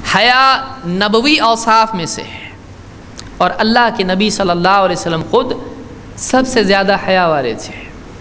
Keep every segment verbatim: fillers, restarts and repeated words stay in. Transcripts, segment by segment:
حیا نبوی اوصاف میں سے ہے، اور اللہ کے نبی صلی اللہ علیہ وسلم خود سب سے زیادہ حیا والے تھے۔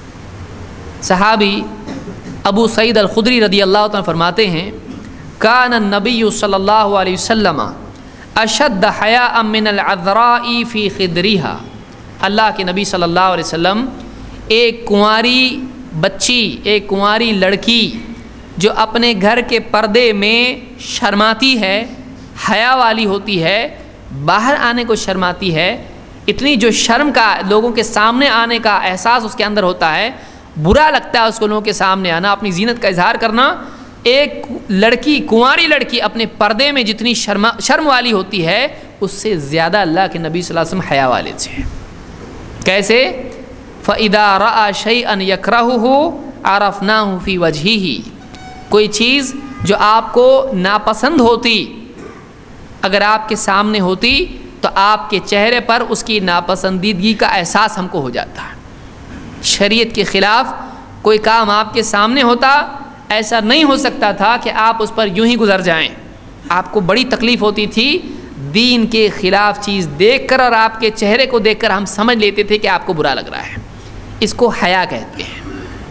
صحابی ابو سعید الخدری رضی اللہ عنہ فرماتے ہیں کان النبی صلی اللہ علیہ وسلم اشد حیاء من العذراء فی خدریہا، اللہ کے نبی صلی اللہ علیہ وسلم ایک کنواری بچی، ایک کنواری لڑکی جو اپنے گھر کے پردے میں شرماتی ہے، حیا والی ہوتی ہے، باہر آنے کو شرماتی ہے، اتنی جو شرم کا لوگوں کے سامنے آنے کا احساس اس کے اندر ہوتا ہے، برا لگتا ہے اس کو لوگوں کے سامنے آنا، اپنی زینت کا اظہار کرنا، ایک لڑکی کنواری لڑکی اپنے پردے میں جتنی شرم شرم والی ہوتی ہے اس سے زیادہ اللہ کے نبی صلی اللہ علیہ وسلم حیا والے تھے۔ کیسے؟ فَإِذَا رَأَى شَيْئًا يَكْرَهُهُ عَرَفْنَاهُ فِي وَجْهِهِ، کوئی چیز جو آپ کو ناپسند ہوتی اگر آپ کے سامنے ہوتی تو آپ کے چہرے پر اس کی ناپسندیدگی کا احساس ہم کو ہو جاتا ہے۔ شریعت کے خلاف کوئی کام آپ کے سامنے ہوتا، ایسا نہیں ہو سکتا تھا کہ آپ اس پر یوں ہی گزر جائیں، آپ کو بڑی تکلیف ہوتی تھی۔ دین کے خلاف چیز دیکھ کر اور آپ کے چہرے کو دیکھ کر ہم سمجھ لیتے تھے کہ آپ کو برا لگ رہا ہے۔ اس کو حیا کہتے ہیں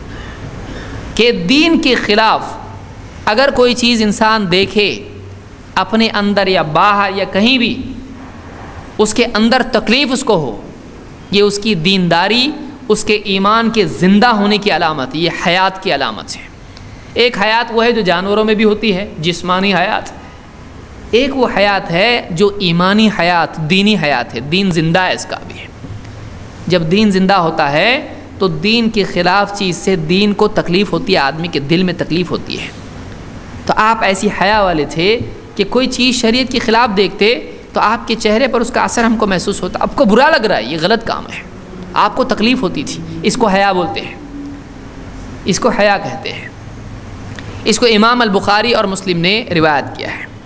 کہ دین کے خلاف اگر کوئی چیز انسان دیکھے اپنے اندر یا باہر یا کہیں بھی، اس کے اندر تکلیف اس کو ہو، یہ اس کی دینداری، اس کے ایمان کے زندہ ہونے کی علامت، یہ حیات کی علامت ہے۔ ایک حیات وہ ہے جو جانوروں میں بھی ہوتی ہے، جسمانی حیات، ایک وہ حیات ہے جو ایمانی حیات، دینی حیات ہے، دین زندہ ہے، اس کا بھی ہے۔ جب دین زندہ ہوتا ہے تو دین کے خلاف چیز سے دین کو تکلیف ہوتی ہے، آدمی کے دل میں تکلیف ہوتی ہے۔ تو آپ ایسی حیا والے تھے کہ کوئی چیز شریعت کے خلاف دیکھتے تو آپ کے چہرے پر اس کا اثر ہم کو محسوس ہوتا، آپ کو برا لگ رہا ہے، یہ غلط کام ہے، آپ کو تکلیف ہوتی تھی، اس کو حیا بولتے ہیں، اس کو حیا کہتے ہیں۔ اس کو امام البخاری اور مسلم نے روایت کیا ہے۔